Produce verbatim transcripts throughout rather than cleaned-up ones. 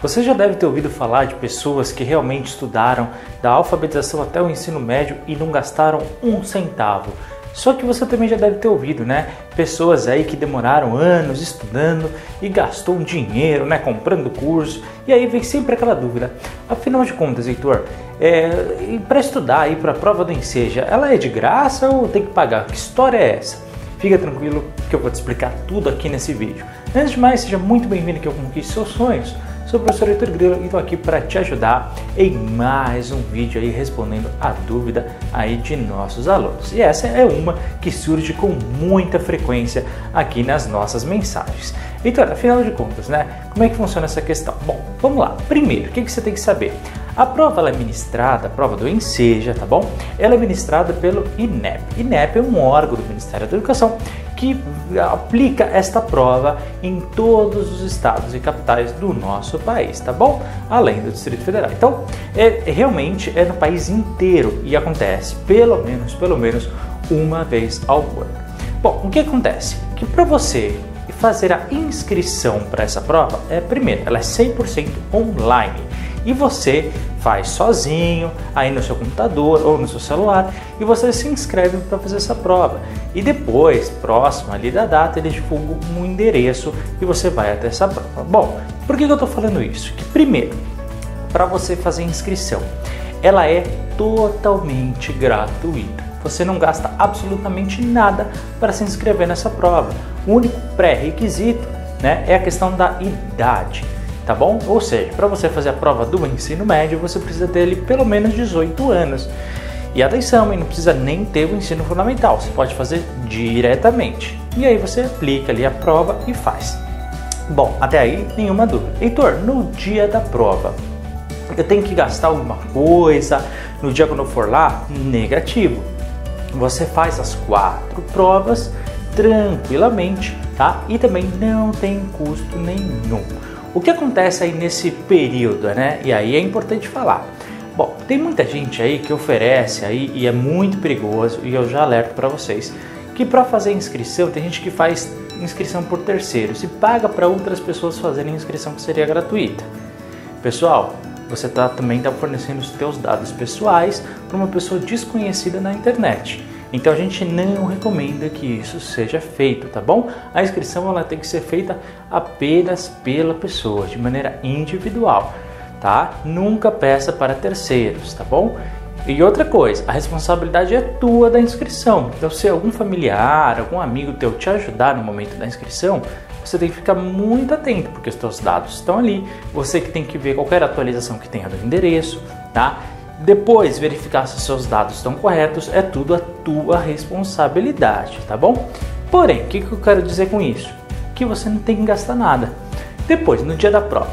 Você já deve ter ouvido falar de pessoas que realmente estudaram da alfabetização até o ensino médio e não gastaram um centavo. Só que você também já deve ter ouvido, né? Pessoas aí que demoraram anos estudando e gastou um dinheiro, né? Comprando curso. E aí vem sempre aquela dúvida. Afinal de contas, Heitor, é, para estudar aí para a prova do Enseja, ela é de graça ou tem que pagar? Que história é essa? Fica tranquilo que eu vou te explicar tudo aqui nesse vídeo. Antes de mais, seja muito bem-vindo aqui ao Conquiste Seus Sonhos. Sou o professor Heitor Grilo e estou aqui para te ajudar em mais um vídeo aí respondendo a dúvida aí de nossos alunos. E essa é uma que surge com muita frequência aqui nas nossas mensagens. Heitor, afinal de contas, né? Como é que funciona essa questão? Bom, vamos lá. Primeiro, o que você tem que saber? A prova ela é ministrada, a prova do Enseja, tá bom? Ela é ministrada pelo INEP. INEP é um órgão do Ministério da Educação que aplica esta prova em todos os estados e capitais do nosso país, tá bom? Além do Distrito Federal. Então, é, realmente é no país inteiro e acontece pelo menos, pelo menos uma vez ao ano. Bom, o que acontece? Que para você fazer a inscrição para essa prova, é primeiro, ela é cem por cento online. E você faz sozinho, aí no seu computador ou no seu celular, e você se inscreve para fazer essa prova. E depois, próximo ali da data, eles divulgam um endereço e você vai até essa prova. Bom, por que eu estou falando isso? Que primeiro, para você fazer a inscrição, ela é totalmente gratuita. Você não gasta absolutamente nada para se inscrever nessa prova. O único pré-requisito, né, é a questão da idade. Tá bom? Ou seja, para você fazer a prova do ensino médio, você precisa ter ali pelo menos dezoito anos. E atenção, não precisa nem ter o ensino fundamental, você pode fazer diretamente. E aí você aplica ali a prova e faz. Bom, até aí nenhuma dúvida. Heitor, no dia da prova, eu tenho que gastar alguma coisa? No dia quando eu for lá? Negativo. Você faz as quatro provas tranquilamente, tá? E também não tem custo nenhum. O que acontece aí nesse período, né? E aí é importante falar. Bom, tem muita gente aí que oferece aí e é muito perigoso, e eu já alerto para vocês que para fazer inscrição, tem gente que faz inscrição por terceiros e paga para outras pessoas fazerem inscrição que seria gratuita. Pessoal, você tá, também está fornecendo os seus dados pessoais para uma pessoa desconhecida na internet. Então a gente não recomenda que isso seja feito, tá bom? A inscrição ela tem que ser feita apenas pela pessoa, de maneira individual, tá? Nunca peça para terceiros, tá bom? E outra coisa, a responsabilidade é tua da inscrição. Então se algum familiar, algum amigo teu te ajudar no momento da inscrição, você tem que ficar muito atento, porque os seus dados estão ali. Você que tem que ver qualquer atualização que tenha do endereço, tá? Depois, verificar se os seus dados estão corretos, é tudo a tua responsabilidade, tá bom? Porém, o que, que eu quero dizer com isso? Que você não tem que gastar nada. Depois, no dia da prova,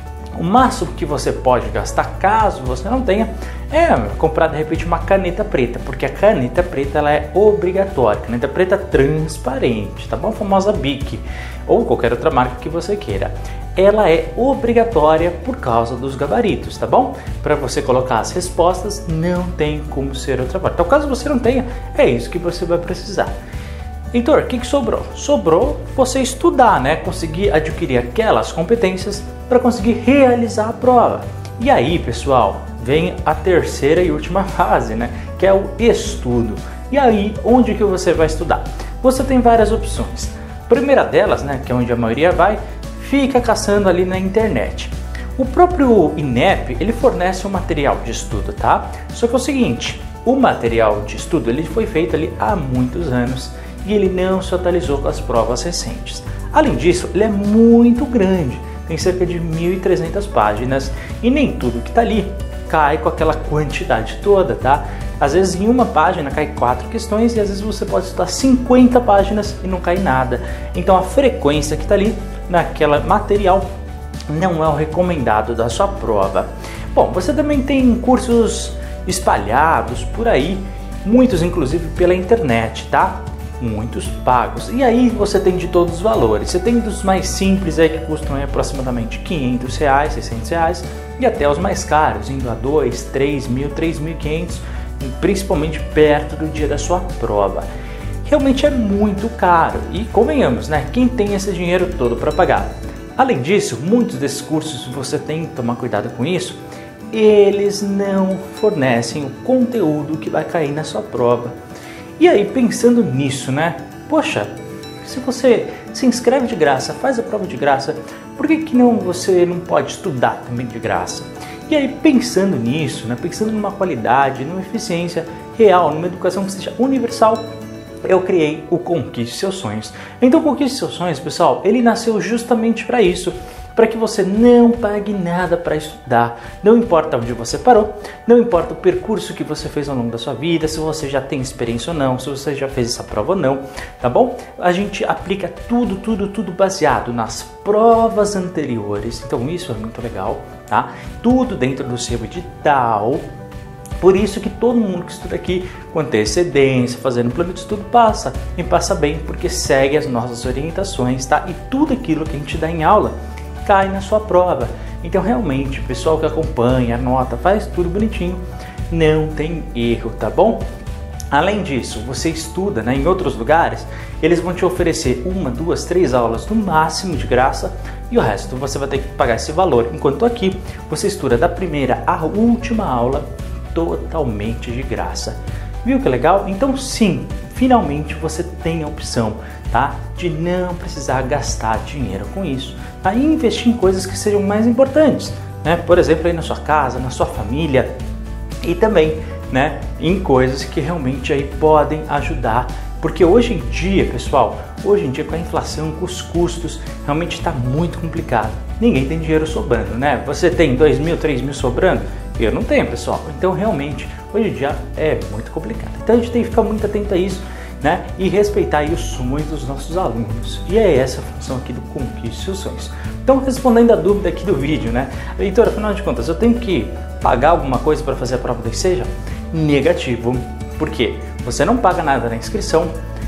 o máximo que você pode gastar, caso você não tenha, é comprar de repente uma caneta preta, porque a caneta preta ela é obrigatória, caneta preta transparente, tá bom? A famosa Bic, ou qualquer outra marca que você queira. Ela é obrigatória por causa dos gabaritos, tá bom? Para você colocar as respostas, não tem como ser outra forma. Então, caso você não tenha, é isso que você vai precisar. Heitor, o que, que sobrou? Sobrou você estudar, né? Conseguir adquirir aquelas competências para conseguir realizar a prova. E aí, pessoal, vem a terceira e última fase, né? Que é o estudo. E aí, onde que você vai estudar? Você tem várias opções. A primeira delas, né? Que é onde a maioria vai, fica caçando ali na internet. O próprio INEP, ele fornece um material de estudo, tá? Só que é o seguinte, o material de estudo ele foi feito ali há muitos anos e ele não se atualizou com as provas recentes. Além disso, ele é muito grande, tem cerca de mil e trezentas páginas e nem tudo que está ali cai com aquela quantidade toda, tá? Às vezes em uma página cai quatro questões e às vezes você pode estudar cinquenta páginas e não cai nada. Então a frequência que está ali naquela material não é o recomendado da sua prova. Bom, você também tem cursos espalhados por aí, muitos inclusive pela internet, tá? Muitos pagos. E aí você tem de todos os valores. Você tem dos mais simples aí que custam aí, aproximadamente quinhentos reais, seiscentos reais e até os mais caros, indo a dois, três mil, três mil e quinhentos, principalmente perto do dia da sua prova. Realmente é muito caro e convenhamos, né? Quem tem esse dinheiro todo para pagar? Além disso, muitos desses cursos, você tem que tomar cuidado com isso, eles não fornecem o conteúdo que vai cair na sua prova. E aí, pensando nisso, né? Poxa, se você se inscreve de graça, faz a prova de graça, por que que não, você não pode estudar também de graça? E aí, pensando nisso, né? Pensando numa qualidade, numa eficiência real, numa educação que seja universal, eu criei o Conquiste Seus Sonhos. Então, o Conquiste Seus Sonhos, pessoal, ele nasceu justamente para isso, para que você não pague nada para estudar. Não importa onde você parou, não importa o percurso que você fez ao longo da sua vida, se você já tem experiência ou não, se você já fez essa prova ou não, tá bom? A gente aplica tudo, tudo, tudo baseado nas provas anteriores. Então, isso é muito legal, tá? Tudo dentro do seu edital. Por isso que todo mundo que estuda aqui com antecedência, fazendo plano de estudo, passa e passa bem, porque segue as nossas orientações, tá? E tudo aquilo que a gente dá em aula cai na sua prova. Então, realmente, o pessoal que acompanha, anota, faz tudo bonitinho, não tem erro, tá bom? Além disso, você estuda, né, em outros lugares, eles vão te oferecer uma, duas, três aulas no máximo de graça e o resto você vai ter que pagar esse valor. Enquanto aqui, você estuda da primeira à última aula totalmente de graça. Viu que legal? Então sim, finalmente você tem a opção, tá, de não precisar gastar dinheiro com isso, tá? E investir em coisas que sejam mais importantes, né? Por exemplo, aí na sua casa, na sua família e também, né, em coisas que realmente aí podem ajudar. Porque hoje em dia, pessoal, hoje em dia com a inflação, com os custos, realmente está muito complicado. Ninguém tem dinheiro sobrando, né? Você tem dois mil, três mil sobrando? Eu não tenho, pessoal. Então, realmente, hoje em dia é muito complicado. Então, a gente tem que ficar muito atento a isso, né? E respeitar aí os sonhos dos nossos alunos. E é essa a função aqui do Conquiste Seus Sonhos. Então, respondendo a dúvida aqui do vídeo, né? Leitora, afinal de contas, eu tenho que pagar alguma coisa para fazer a prova do Seja? Negativo. Por quê? Você não paga nada na inscrição,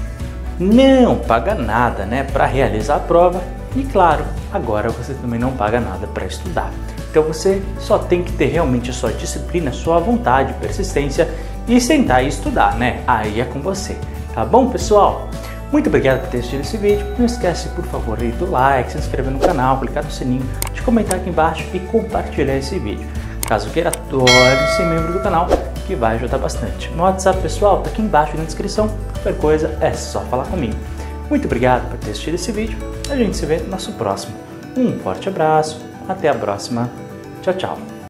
não paga nada, né, para realizar a prova e, claro, agora você também não paga nada para estudar. Então você só tem que ter realmente a sua disciplina, a sua vontade, persistência e sentar e estudar, né? Aí é com você, tá bom, pessoal? Muito obrigado por ter assistido esse vídeo. Não esquece, por favor, aí do like, se inscrever no canal, clicar no sininho, de comentar aqui embaixo e compartilhar esse vídeo. Caso queira, torne-se membro do canal, que vai ajudar bastante. Meu WhatsApp pessoal tá aqui embaixo na descrição. Qualquer coisa é só falar comigo. Muito obrigado por ter assistido esse vídeo. A gente se vê no nosso próximo. Um forte abraço. Até a próxima. Tchau, tchau.